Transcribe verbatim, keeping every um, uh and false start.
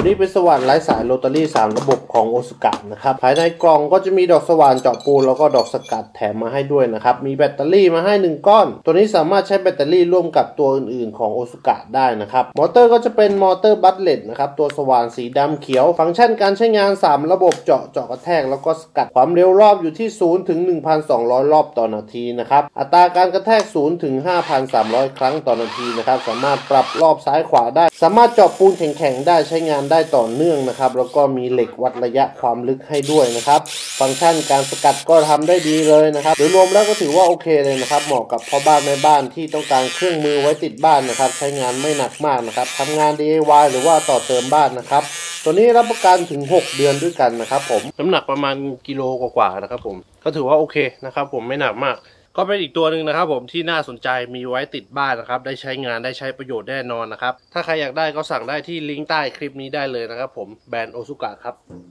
นี้เป็นสว่านไร้สายโรตารี่สามระบบของโอซุกะนะครับภายในกล่องก็จะมีดอกสว่านเจาะปูนแล้วก็ดอกสกัดแถมมาให้ด้วยนะครับมีแบตเตอรี่มาให้หนึ่งก้อนตัวนี้สามารถใช้แบตเตอรี่ร่วมกับตัวอื่นๆของโอซุกะได้นะครับมอเตอร์ก็จะเป็นมอเตอร์บัตเลตนะครับตัวสว่านสีดำเขียวฟังก์ชันการใช้งานสามระบบเจาะเจาะกระแทกแล้วก็สกัดความเร็วรอบอยู่ที่ศูนย์ถึง หนึ่งพันสองร้อย รอบต่อนาทีนะครับอัตราการกระแทกศูนย์ถึง ห้าพันสามร้อย ครั้งต่อนาทีนะครับสามารถปรับรอบซ้ายขวาได้สามารถเจาะปูนแข็งๆได้ใช้งานได้ต่อเนื่องนะครับแล้วก็มีเหล็กวัดระยะความลึกให้ด้วยนะครับฟังก์ชันการสกัดก็ทำได้ดีเลยนะครับโดยรวมแล้วก็ถือว่าโอเคเลยนะครับเหมาะกับพ่อบ้านแม่บ้านที่ต้องการเครื่องมือไว้ติดบ้านนะครับใช้งานไม่หนักมากนะครับทำงาน ดี ไอ วาย หรือว่าต่อเติมบ้านนะครับตัวนี้รับประกันถึงหกเดือนด้วยกันนะครับผมน้ำหนักประมาณกิโลกว่าๆนะครับผมก็ถือว่าโอเคนะครับผมไม่หนักมากก็เป็นอีกตัวหนึ่งนะครับผมที่น่าสนใจมีไว้ติดบ้านนะครับได้ใช้งานได้ใช้ประโยชน์แน่นอนนะครับถ้าใครอยากได้ก็สั่งได้ที่ลิงก์ใต้คลิปนี้ได้เลยนะครับผมแบรนด์โอซุกะครับ